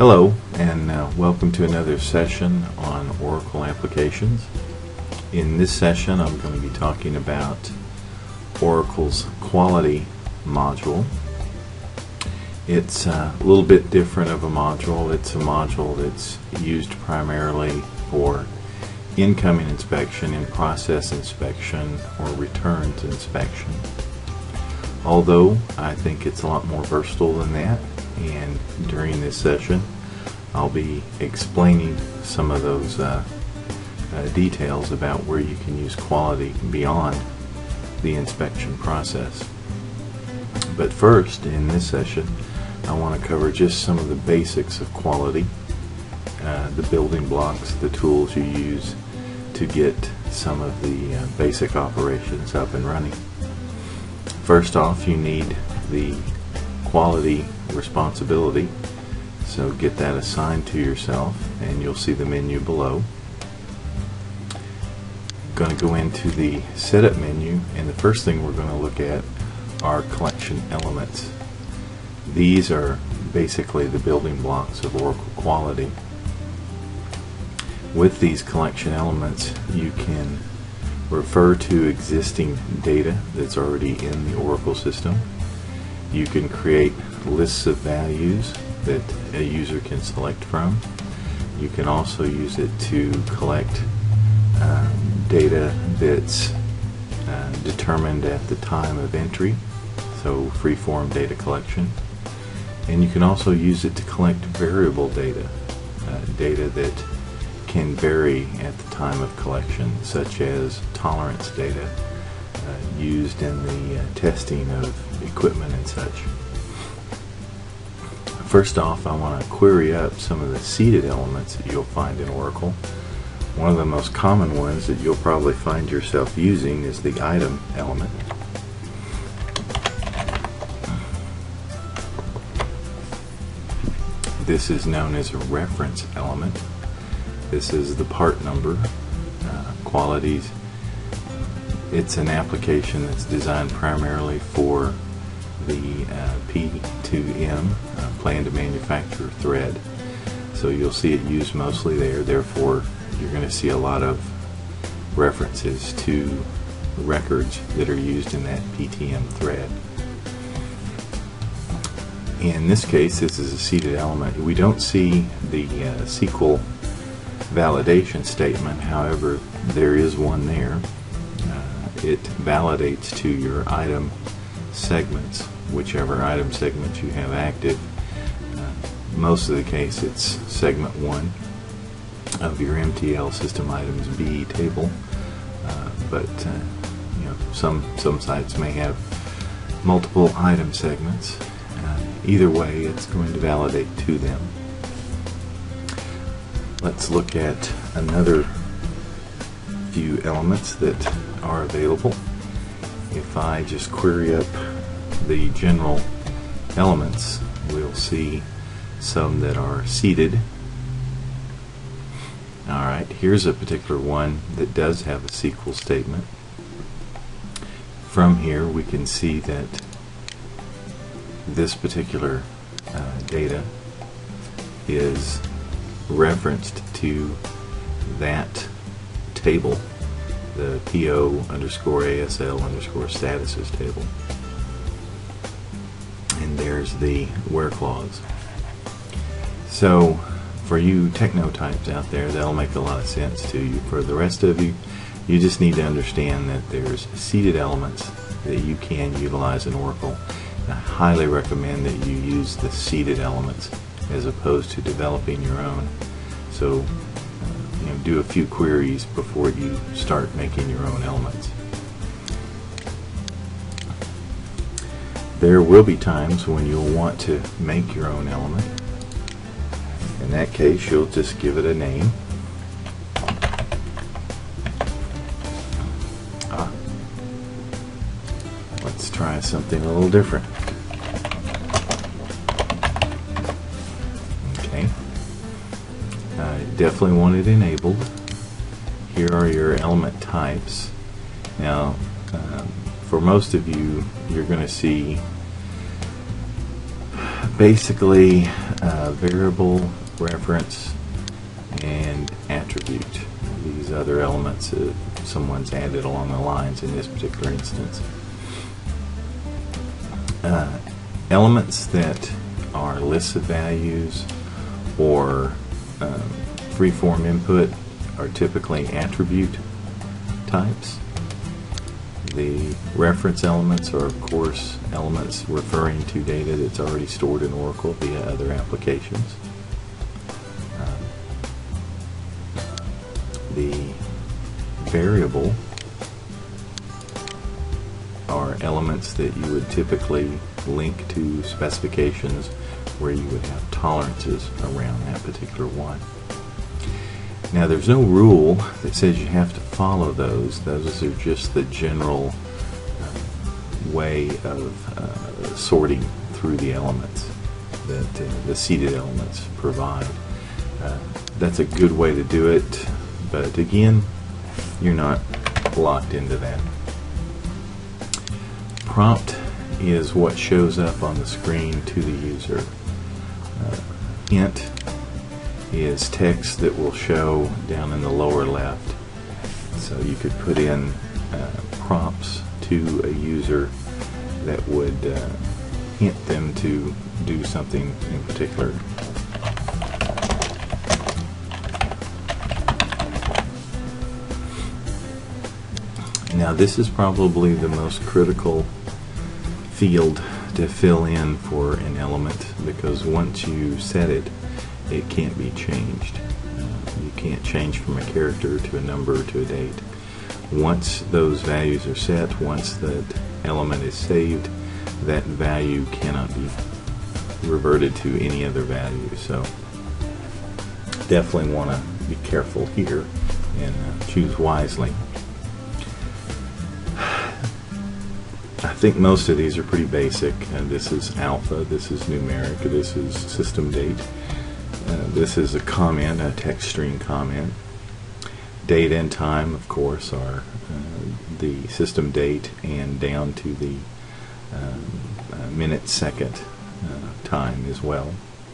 Hello, and welcome to another session on Oracle applications. In this session, I'm going to be talking about Oracle's quality module. It's a little bit different of a module. It's a module that's used primarily for incoming inspection, in-process inspection, or returns inspection. Although I think it's a lot more versatile than that, and during this session I'll be explaining some of those details about where you can use quality beyond the inspection process. But first, in this session, I want to cover just some of the basics of quality, the building blocks, the tools you use to get some of the basic operations up and running. First off, you need the quality responsibility, so get that assigned to yourself, and you'll see the menu below. I'm going to go into the setup menu, and the first thing we're going to look at are collection elements. These are basically the building blocks of Oracle Quality. With these collection elements, you can refer to existing data that's already in the Oracle system. You can create lists of values that a user can select from. You can also use it to collect data that's determined at the time of entry, so free-form data collection. And you can also use it to collect variable data, data that can vary at the time of collection, such as tolerance data used in the testing of equipment and such. First off, I want to query up some of the seeded elements that you'll find in Oracle. One of the most common ones that you'll probably find yourself using is the item element. This is known as a reference element. This is the part number, qualities. It's an application that's designed primarily for the P2M, plan to manufacture thread. So you'll see it used mostly there, therefore you're going to see a lot of references to records that are used in that PTM thread. In this case, this is a seeded element. We don't see the SQL validation statement, however there is one there. It validates to your item segments, whichever item segments you have active. Most of the case it's segment 1 of your MTL system items B table, but some sites may have multiple item segments. Either way, it's going to validate to them. Let's look at another few elements that are available. If I just query up the general elements, we'll see some that are seeded. Alright, here's a particular one that does have a SQL statement. From here we can see that this particular data is referenced to that table, the PO_ASL_statuses table. And there's the where clause. So for you techno-types out there, that'll make a lot of sense to you. For the rest of you, you just need to understand that there's seeded elements that you can utilize in Oracle. I highly recommend that you use the seeded elements as opposed to developing your own. So do a few queries before you start making your own elements. There will be times when you'll want to make your own element. In that case, you'll just give it a name. Let's try something a little different. Okay. Definitely want it enabled. Here are your element types. Now, for most of you, you're going to see basically variable, reference, and attribute. These other elements someone's added along the lines in this particular instance. Elements that are lists of values or free-form input are typically attribute types. The reference elements are, of course, elements referring to data that's already stored in Oracle via other applications. The variable are elements that you would typically link to specifications where you would have tolerances around that particular one. Now, there's no rule that says you have to follow those. Those are just the general way of sorting through the elements that the seeded elements provide. That's a good way to do it, but again, you're not locked into that. Prompt is what shows up on the screen to the user. Int is text that will show down in the lower left. So you could put in prompts to a user that would hint them to do something in particular. Now, this is probably the most critical field to fill in for an element, because once you set it, it can't be changed. You can't change from a character to a number to a date. Once those values are set, once that element is saved, that value cannot be reverted to any other value. So definitely want to be careful here and choose wisely. I think most of these are pretty basic. This is alpha, this is numeric, this is system date. This is a comment, a text string comment. Date and time, of course, are the system date and down to the minute, second time as well.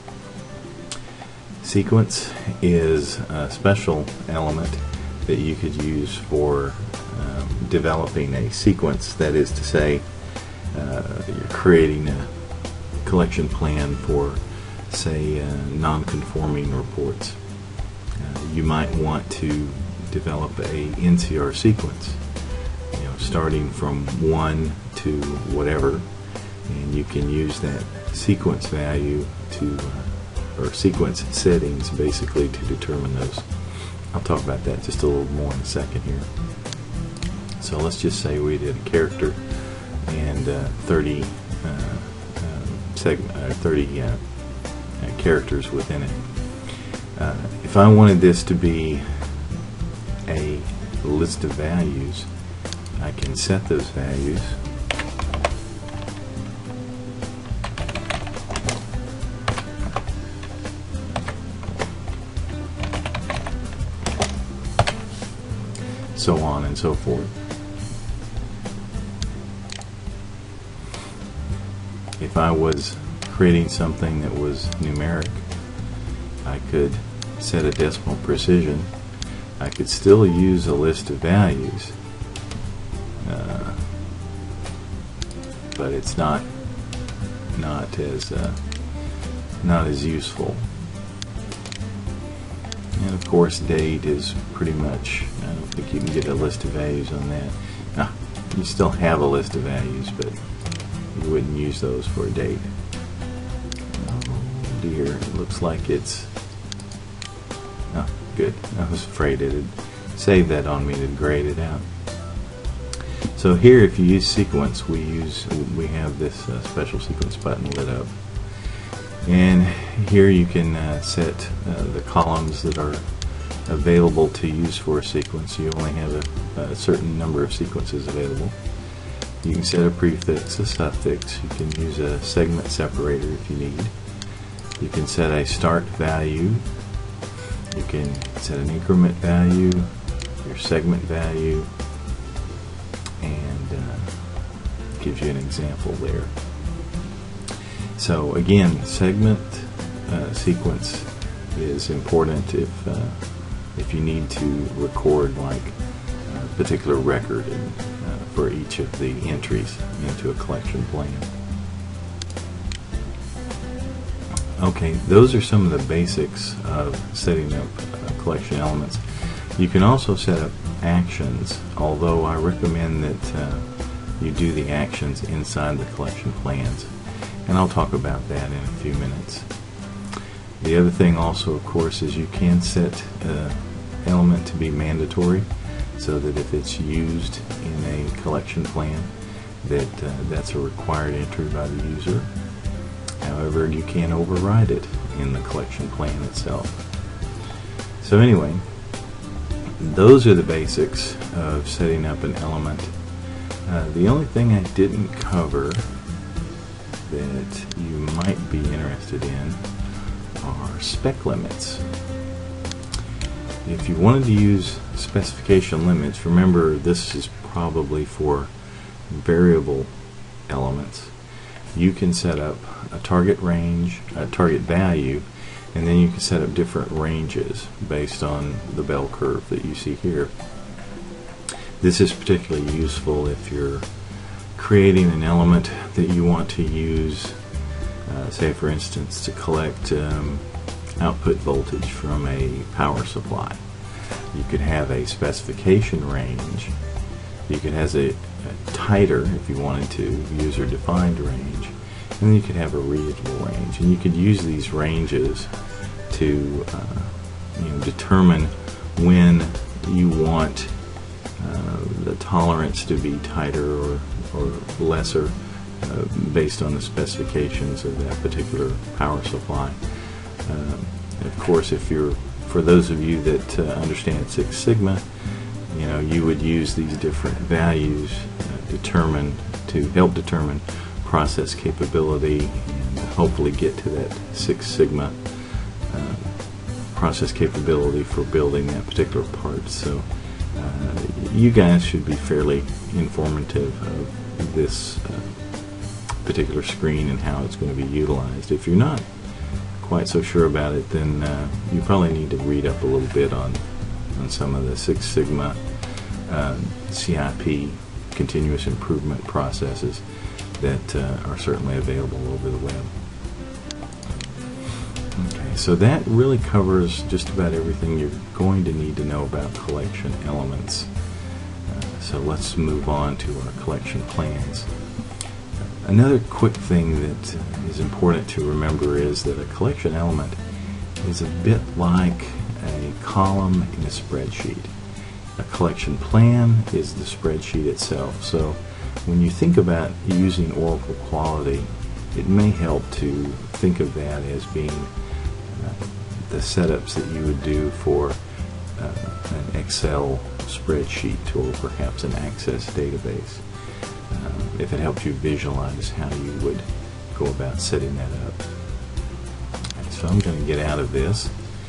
Sequence is a special element that you could use for developing a sequence. That is to say, you're creating a collection plan for, say, non-conforming reports. You might want to develop a NCR sequence, starting from 1 to whatever, and you can use that sequence value to, or sequence settings basically, to determine those. I'll talk about that just a little more in a second here. So let's just say we did a character and 30 characters within it. If I wanted this to be a list of values, I can set those values. So on and so forth. If I was creating something that was numeric, I could set a decimal precision. I could still use a list of values, but it's not as useful. And of course, date is pretty much, I don't think you can get a list of values on that. You still have a list of values, but you wouldn't use those for a date. Oh dear, it looks like it's, oh good, I was afraid it'd save that on me to grade it out. So here, if you use sequence, we have this special sequence button lit up. And here you can set the columns that are available to use for a sequence. You only have a certain number of sequences available. You can set a prefix, a suffix. You can use a segment separator if you need. You can set a start value. You can set an increment value, your segment value, and gives you an example there. So again, segment sequence is important if you need to record like a particular record for each of the entries into a collection plan. Okay, those are some of the basics of setting up collection elements. You can also set up actions, although I recommend that you do the actions inside the collection plans, and I'll talk about that in a few minutes. The other thing also, of course, is you can set an element to be mandatory, so that if it's used in a collection plan, that's a required entry by the user. However, you can override it in the collection plan itself. So anyway, those are the basics of setting up an element. The only thing I didn't cover that you might be interested in are spec limits. If you wanted to use specification limits, remember this is probably for variable elements. You can set up a target range, a target value, and then you can set up different ranges based on the bell curve that you see here. This is particularly useful if you're creating an element that you want to use, say for instance, to collect output voltage from a power supply. You could have a specification range. You could have a tighter, if you wanted to, user-defined range, and then you could have a readable range. And you could use these ranges to determine when you want the tolerance to be tighter or lesser based on the specifications of that particular power supply. Of course, for those of you that understand Six Sigma, you would use these different values to help determine process capability and hopefully get to that Six Sigma process capability for building that particular part. So you guys should be fairly informative of this particular screen and how it's going to be utilized. If you're not quite so sure about it, then you probably need to read up a little bit on some of the Six Sigma CIP, continuous improvement processes that are certainly available over the web. Okay, so that really covers just about everything you're going to need to know about collection elements. So let's move on to our collection plans. Another quick thing that is important to remember is that a collection element is a bit like a column in a spreadsheet. A collection plan is the spreadsheet itself. So when you think about using Oracle Quality, it may help to think of that as being the setups that you would do for an Excel spreadsheet or perhaps an Access database. If it helps you visualize how you would go about setting that up. So I'm going to get out of this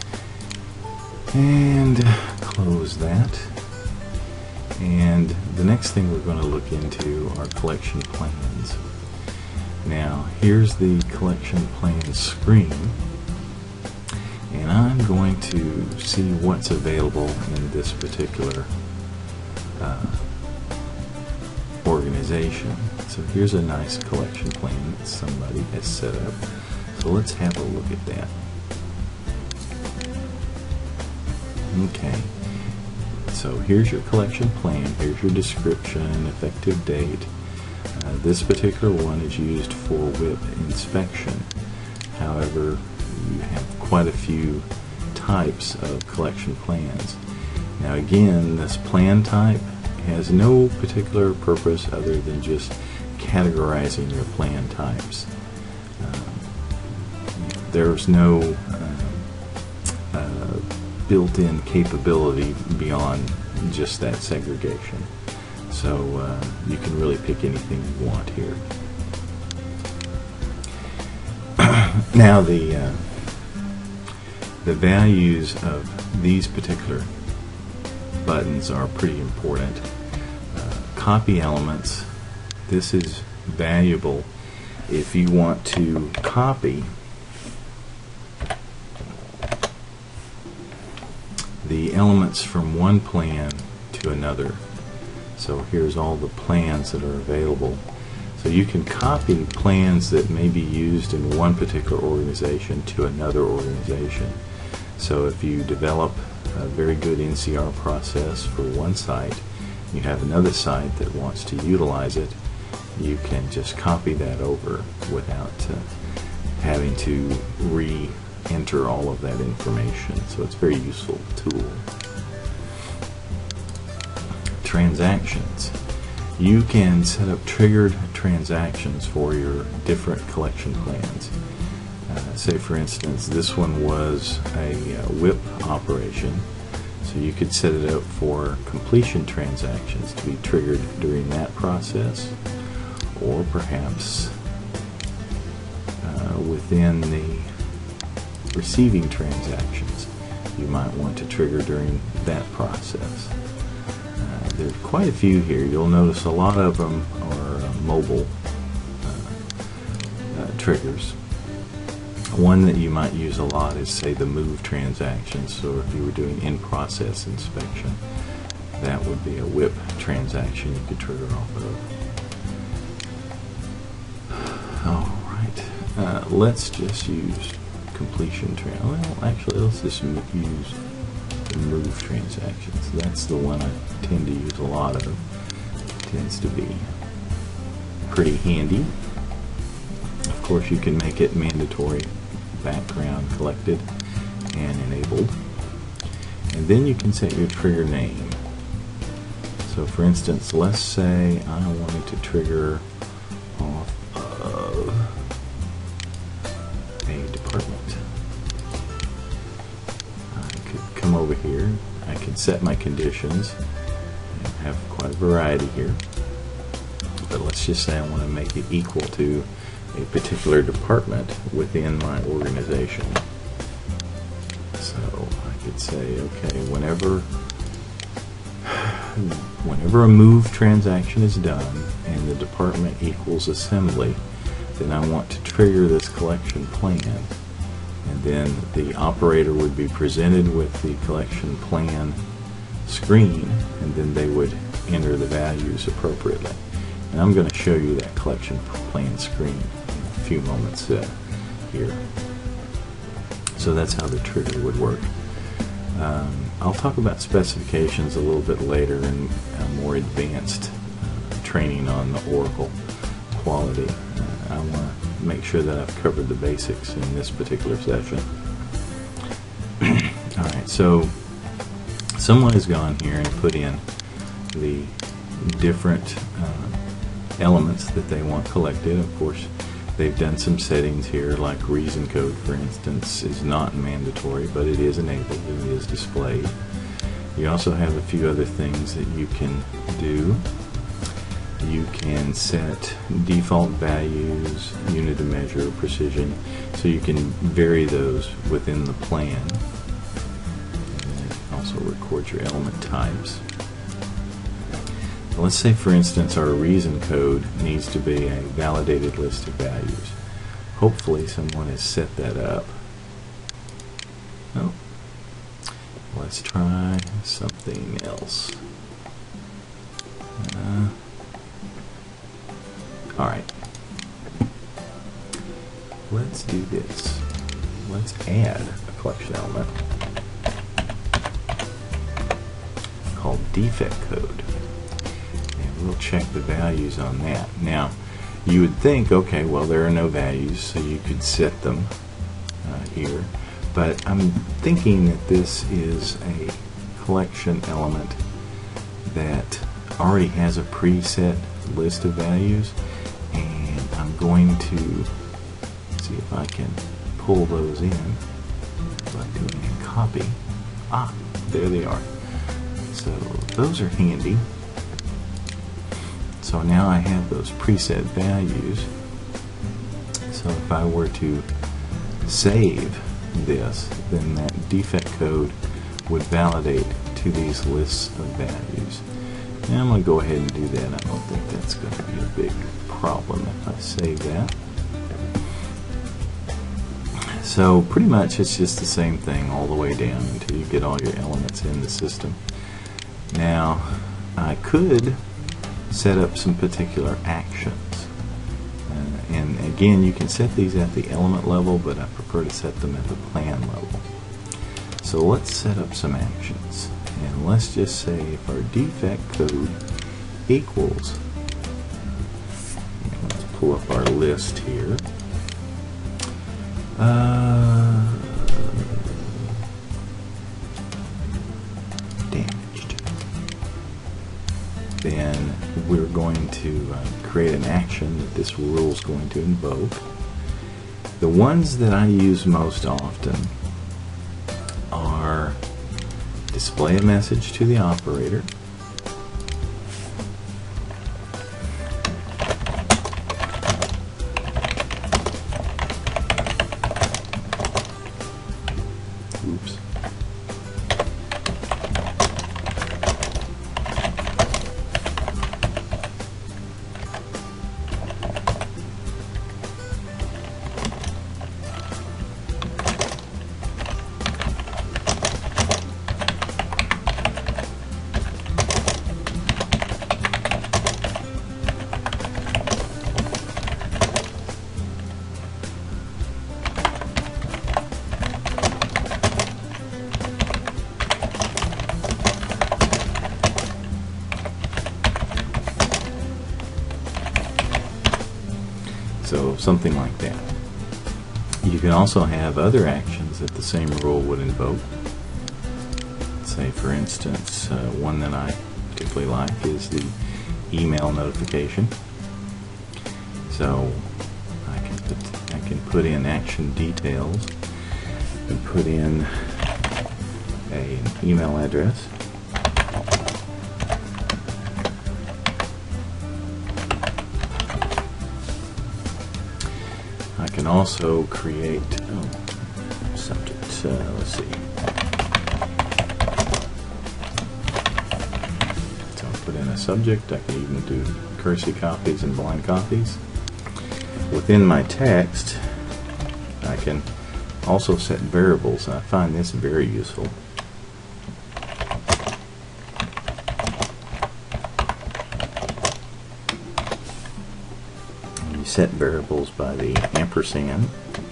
and close that. And the next thing we're going to look into are collection plans. Now, here's the collection plan screen, and I'm going to see what's available in this particular organization. So here's a nice collection plan that somebody has set up. So let's have a look at that. Okay, so here's your collection plan, here's your description, effective date. This particular one is used for WIP inspection. However, you have quite a few types of collection plans. Now again, this plan type has no particular purpose other than just categorizing your plan types. There's no built-in capability beyond just that segregation. So you can really pick anything you want here. Now the values of these particular buttons are pretty important. Copy elements, this is valuable if you want to copy the elements from one plan to another. So here's all the plans that are available. So you can copy plans that may be used in one particular organization to another organization. So if you develop a very good NCR process for one site, you have another site that wants to utilize it, you can just copy that over without having to re-enter all of that information. So it's a very useful tool. Transactions. You can set up triggered transactions for your different collection plans. Say for instance this one was a WIP operation, so you could set it up for completion transactions to be triggered during that process, or perhaps within the receiving transactions you might want to trigger during that process. There's quite a few here. You'll notice a lot of them are mobile triggers. One that you might use a lot is, say, the move transactions. So if you were doing in-process inspection, that would be a WIP transaction you could trigger off of. Alright, let's just use completion well, actually, let's just use the move transactions. That's the one I tend to use a lot of. It tends to be pretty handy. Of course, you can make it mandatory background collected and enabled. And then you can set your trigger name. So for instance, let's say I wanted to trigger off of a department. I could come over here, I could set my conditions and have quite a variety here. But let's just say I want to make it equal to a particular department within my organization. So I could say, okay, whenever a move transaction is done and the department equals assembly, then I want to trigger this collection plan, and then the operator would be presented with the collection plan screen, and then they would enter the values appropriately. And I'm going to show you that collection plan screen in a few moments here. So that's how the trigger would work. I'll talk about specifications a little bit later in more advanced training on the Oracle quality. I want to make sure that I've covered the basics in this particular session. Alright, so someone has gone here and put in the different elements that they want collected. Of course, they've done some settings here, like reason code, for instance, is not mandatory, but it is enabled, it is displayed. You also have a few other things that you can do. You can set default values, unit of measure, precision, so you can vary those within the plan. And also record your element types. Let's say, for instance, our reason code needs to be a validated list of values. Hopefully someone has set that up. Oh, let's try something else. Alright, let's do this. Let's add a collection element called defect code. We'll check the values on that. Now, you would think, okay, well, there are no values, so you could set them here. But I'm thinking that this is a collection element that already has a preset list of values, and I'm going to see if I can pull those in by doing a copy. Ah, there they are. So those are handy. So now I have those preset values. So if I were to save this, then that defect code would validate to these lists of values. Now I'm going to go ahead and do that. I don't think that's going to be a big problem if I save that. So pretty much it's just the same thing all the way down until you get all your elements in the system. Now, I could set up some particular actions. And again, you can set these at the element level, but I prefer to set them at the plan level. So let's set up some actions. And let's just say if our defect code equals, let's pull up our list here. Damaged. Then we're going to create an action that this rule is going to invoke. The ones that I use most often are display a message to the operator, oops, so something like that. You can also have other actions that the same rule would invoke. Say, for instance, one that I particularly like is the email notification. So I can put in action details and put in an email address. I can also create subject. Let's see. So I'll put in a subject. I can even do cursive copies and blind copies. Within my text, I can also set variables. I find this very useful. You set variables by the ampersand.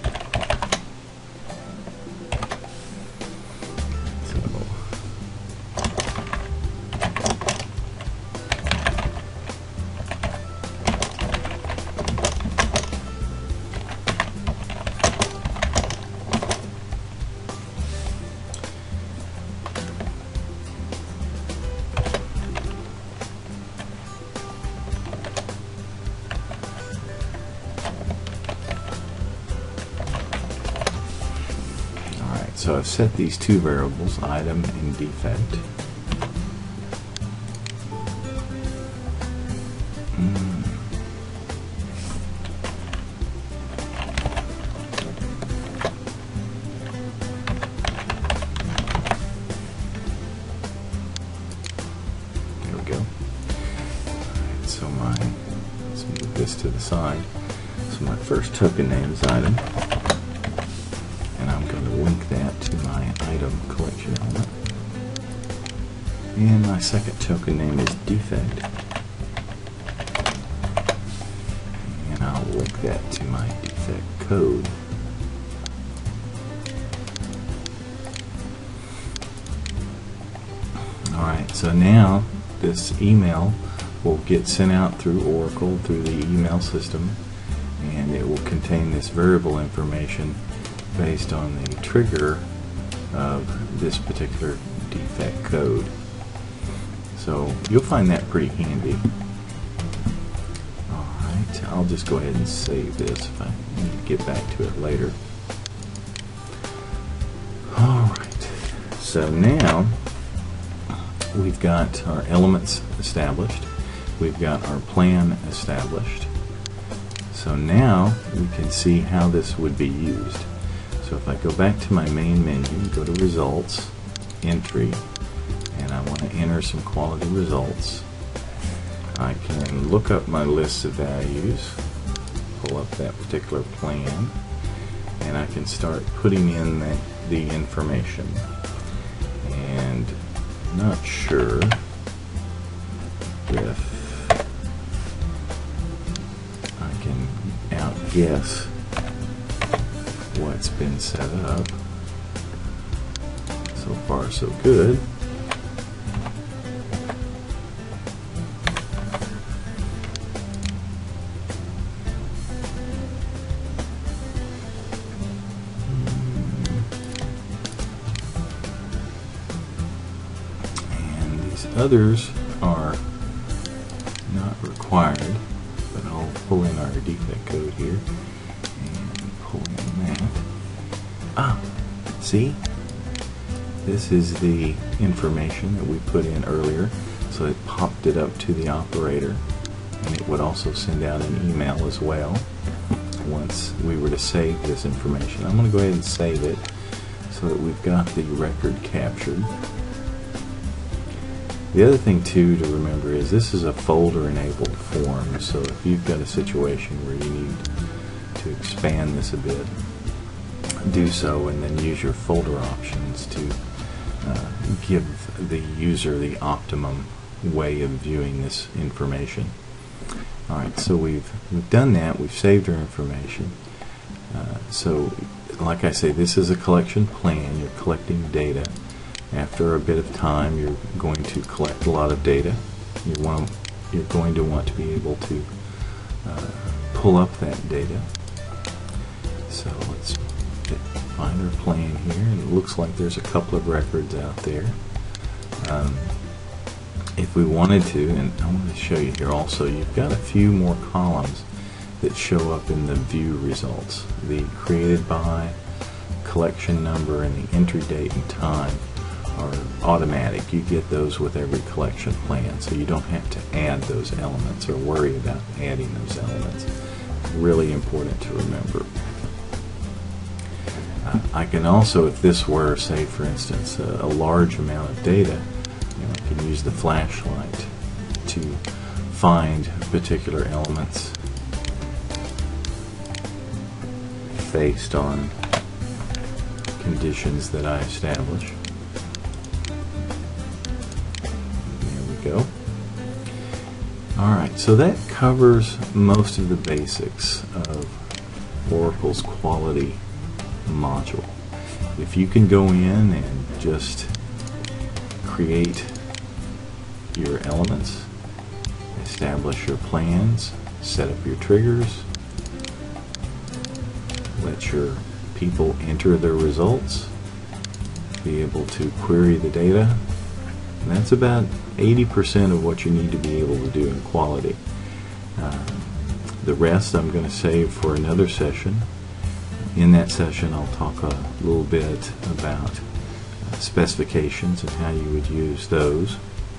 So I've set these two variables, item and defect. There we go. Alright, so let's move this to the side. So my first token name is item. Link that to my item collection element. And my second token name is defect. And I'll link that to my defect code. Alright, so now this email will get sent out through Oracle, through the email system, and it will contain this variable information based on the trigger of this particular defect code. So you'll find that pretty handy. Alright, I'll just go ahead and save this if I need to get back to it later. Alright, so now we've got our elements established. We've got our plan established. So now we can see how this would be used. So if I go back to my main menu, go to Results, Entry, and I want to enter some quality results, I can look up my list of values, pull up that particular plan, and I can start putting in the information. And not sure if I can outguess what's been set up. So far, so good. Others are not required, but I'll pull in our defect code here and pull in that. See? This is the information that we put in earlier, so it popped it up to the operator, and it would also send out an email as well once we were to save this information. I'm going to go ahead and save it so that we've got the record captured. The other thing too to remember is this is a folder enabled form, so if you've got a situation where you need to expand this a bit, do so and then use your folder options to give the user the optimum way of viewing this information. Alright, so we've done that, we've saved our information. So like I say, this is a collection plan. You're collecting data. After a bit of time, you're going to collect a lot of data. You're going to want to be able to pull up that data. So let's find our plan here, and it looks like there's a couple of records out there. If we wanted to, and I want to show you here also, you've got a few more columns that show up in the view results. The created by, collection number, and the entry date and time are automatic. You get those with every collection plan, so you don't have to add those elements or worry about adding those elements. Really important to remember. I can also, if this were, say for instance, a large amount of data, I can use the flashlight to find particular elements based on conditions that I establish. Go. Alright, so that covers most of the basics of Oracle's quality module. If you can go in and just create your elements, establish your plans, set up your triggers, let your people enter their results, be able to query the data, and that's about 80% of what you need to be able to do in quality. The rest I'm going to save for another session. In that session I'll talk a little bit about specifications and how you would use those.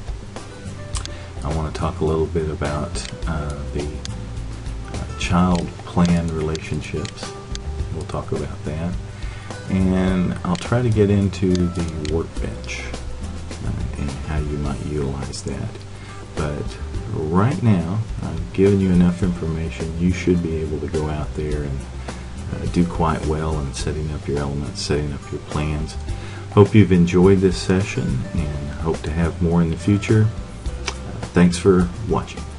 I want to talk a little bit about the child plan relationships. We'll talk about that. And I'll try to get into the workbench and how you might utilize that. But right now, I've given you enough information. You should be able to go out there and do quite well in setting up your elements, setting up your plans. Hope you've enjoyed this session and hope to have more in the future. Thanks for watching.